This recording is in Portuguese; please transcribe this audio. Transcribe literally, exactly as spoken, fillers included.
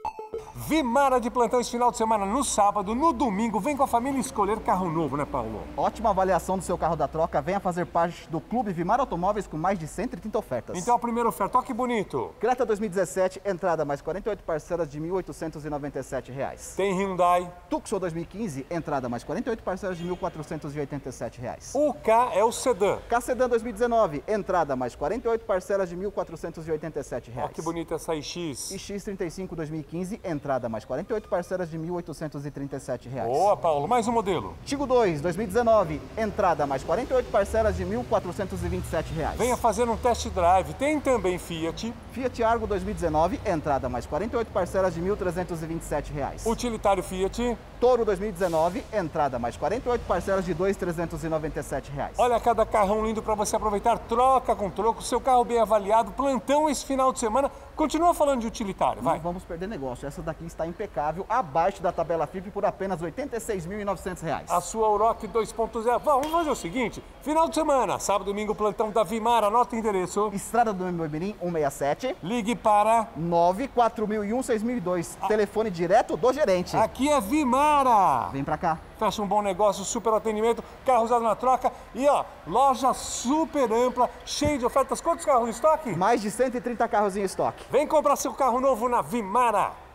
Vimara de plantão esse final de semana, no sábado, no domingo. Vem com a família escolher carro novo, né, Paulo? Ótima avaliação do seu carro da troca. Venha fazer parte do Clube Vimara Automóveis com mais de cento e trinta ofertas. Então a primeira oferta, olha que bonito. Creta dois mil e dezessete, entrada mais quarenta e oito parcelas de mil oitocentos e noventa e sete reais. Tem Hyundai. Tucson dois mil e quinze, entrada mais quarenta e oito parcelas de mil quatrocentos e oitenta e sete reais. O K é o sedã. K Sedan dois mil e dezenove, entrada mais quarenta e oito parcelas de mil quatrocentos e oitenta e sete reais. Olha que bonita essa I X. I X trinta e cinco dois mil e quinze, entrada mais quarenta e oito parcelas de mil oitocentos e trinta e sete reais. Boa, Paulo. Mais um modelo. Tigo dois dois mil e dezenove, entrada mais quarenta e oito parcelas de mil quatrocentos e vinte e sete reais. Venha fazer um test drive. Tem também Fiat. Fiat Argo dois mil e dezenove, entrada mais quarenta e oito parcelas de mil trezentos e vinte e sete reais. Utilitário Fiat. Toro dois mil e dezenove, entrada mais quarenta e oito parcelas de dois mil trezentos e noventa e sete reais. Olha cada carrão lindo para você aproveitar. Troca com troco, seu carro bem avaliado. Plantão esse final de semana. Continua falando de utilitário, vai. Não vamos perder negócio. Essa daqui está impecável, abaixo da tabela F I P por apenas oitenta e seis mil e novecentos reais. A sua Oroch dois ponto zero. Vamos fazer o seguinte, final de semana, sábado, domingo, plantão da Vimara. Anota o endereço. Estrada do Moimirim, cento e sessenta e sete. Ligue para nove quatro mil e um, seis mil e dois. Ah. Telefone direto do gerente. Aqui é Vimara. Vem pra cá. Fecha um bom negócio, super atendimento, carro usado na troca e ó, loja super ampla, cheia de ofertas. Quantos carros em estoque? Mais de cento e trinta carros em estoque. Vem comprar seu carro novo na Vimara.